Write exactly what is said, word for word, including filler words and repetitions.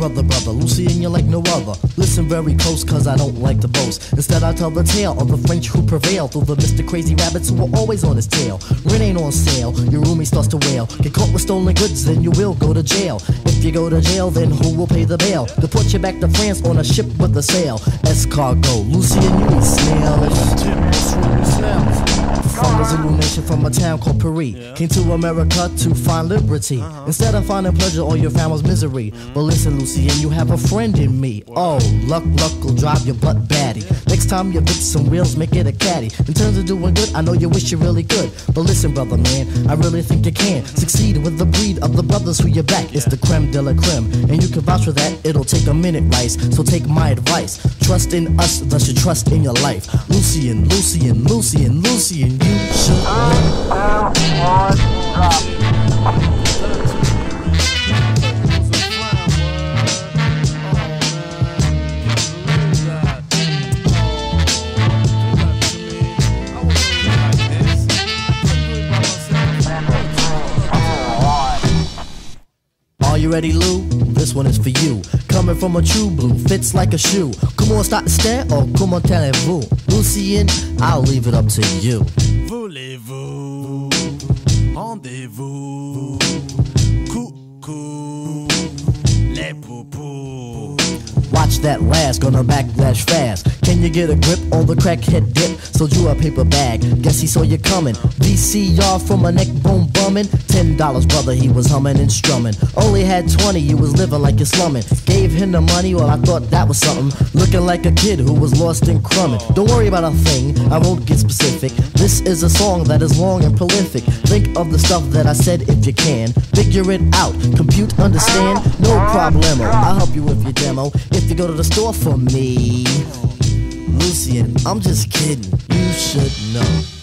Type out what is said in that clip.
brother, brother, Lucien, you're like no other. Listen very close, cause I don't like to boast. Instead I tell the tale of the French who prevail through the Mister Crazy Rabbits who are always on his tail. Rent ain't on sale, your roomie starts to wail. Get caught with stolen goods, then you will go to jail. If you go to jail, then who will pay the bail? Deport you back to France on a ship with a sail. Escargot, Lucien, you eat snails. Fungus, a new nation from a town called Paris. Yeah. Came to America to find liberty. Uh-huh. Instead of finding pleasure, all you found was misery. Mm-hmm. But listen, Lucien, you have a friend in me. Wow. Oh, luck, luck will drive your butt batty. Yeah. Next time you fix some wheels, make it a caddy. In terms of doing good, I know you wish you really could. But listen, brother, man, I really think you can mm-hmm. succeed with the breed of the brothers who you back. Yeah. It's the creme de la creme, and you can vouch for that. It'll take a minute, Rice. So take my advice. Trust in us, thus you trust in your life. Lucien, Lucien, Lucien, Lucien, you should know. Are you ready, Lou? This one is for you. Coming from a true blue, fits like a shoe. Comment start to stand or comment allez-vous? Lucien, I'll leave it up to you. Voulez-vous? Rendez-vous? Coucou, les poupous. Watch that last, gonna backlash fast. Can you get a grip on the crackhead dip? Sold you a paper bag, guess he saw you coming. V C R from a neck bone bumming. Ten dollars, brother, he was humming and strumming. Only had twenty, you was living like you're slumming. Gave him the money, well I thought that was something. Looking like a kid who was lost in crumbing. Don't worry about a thing, I won't get specific. This is a song that is long and prolific. Think of the stuff that I said if you can. Figure it out, compute, understand, no problemo. I'll help you with your demo if you go to the store for me. Lucien, I'm just kidding, you should know.